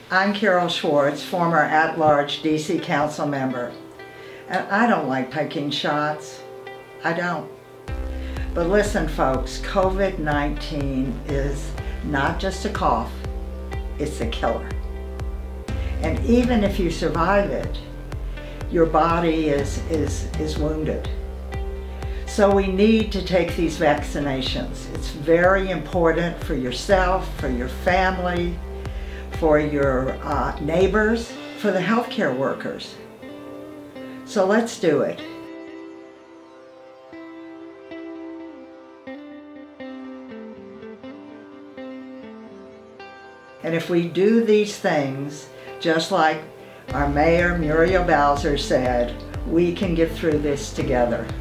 I'm Carol Schwartz, former at-large DC council member, and I don't like taking shots. I don't. But listen folks, COVID-19 is not just a cough, it's a killer. And even if you survive it, your body is wounded. So we need to take these vaccinations. It's very important for yourself, for your family, for your neighbors, for the healthcare workers. So let's do it. And if we do these things, just like our Mayor Muriel Bowser said, we can get through this together.